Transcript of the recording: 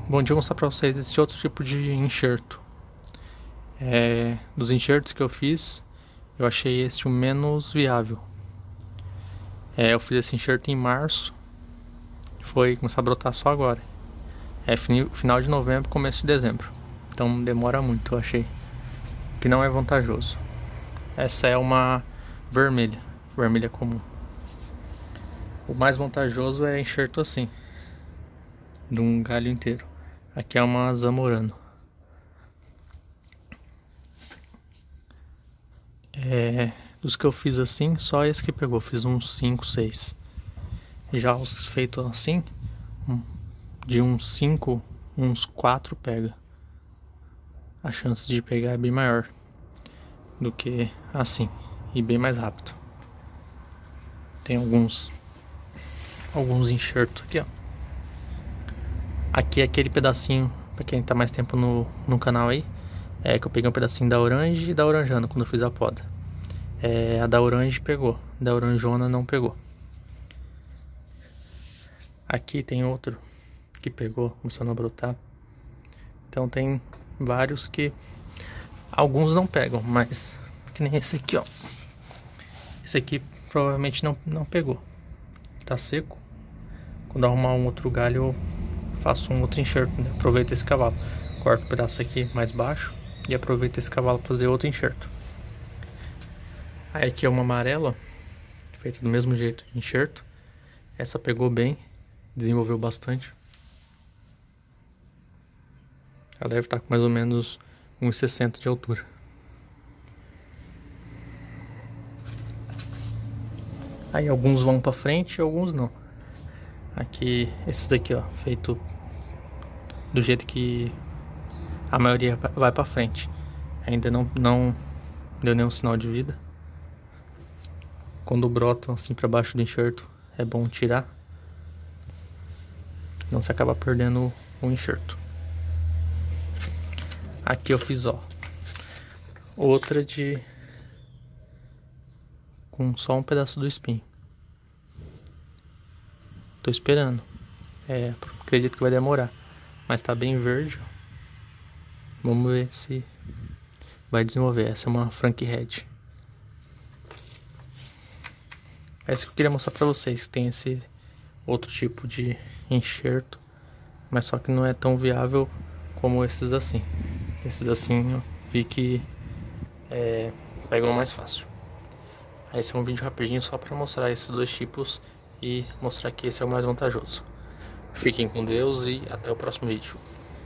Bom dia, eu vou mostrar pra vocês esse outro tipo de enxerto. Dos enxertos que eu fiz, eu achei esse o menos viável. Eu fiz esse enxerto em março, foi começar a brotar só agora. Final de novembro, começo de dezembro. Então demora muito, eu achei. Que não é vantajoso. Essa é uma vermelha comum. O mais vantajoso é enxerto assim, de um galho inteiro. Aqui é uma Zamorano. Dos que eu fiz assim, só esse que pegou. Fiz uns 5, 6. Já os feitos assim, de uns 5, uns 4 pega. A chance de pegar é bem maior do que assim, e bem mais rápido. Tem alguns enxertos aqui, ó. Aqui é aquele pedacinho, pra quem tá mais tempo no canal aí, que eu peguei um pedacinho da orange e da oranjana quando eu fiz a poda. A da orange pegou, da oranjona não pegou. Aqui tem outro que pegou, começando a brotar. Então tem vários que alguns não pegam, mas que nem esse aqui, ó. Esse aqui provavelmente não pegou. Tá seco. Quando eu arrumar um outro galho eu faço um outro enxerto, né? Aproveito esse cavalo. Corto um pedaço aqui mais baixo e aproveito esse cavalo para fazer outro enxerto. Aí aqui é uma amarela, feita do mesmo jeito de enxerto. Essa pegou bem, desenvolveu bastante. Ela deve estar com mais ou menos 1,60 de altura. Aí alguns vão para frente e alguns não. Aqui, esses daqui, ó, feito do jeito que a maioria vai para frente. Ainda não deu nenhum sinal de vida. Quando brotam assim para baixo do enxerto, é bom tirar. Não se acaba perdendo o enxerto. Aqui eu fiz, ó, outra com só um pedaço do espinho. Tô esperando. Acredito que vai demorar. Mas tá bem verde. Vamos ver se vai desenvolver. Essa é uma Frank Red. Essa que eu queria mostrar pra vocês. Tem esse outro tipo de enxerto, mas só que não é tão viável como esses assim. Esses assim eu vi que pegam mais fácil. Esse é um vídeo rapidinho só pra mostrar esses dois tipos e mostrar que esse é o mais vantajoso. Fiquem com Deus e até o próximo vídeo.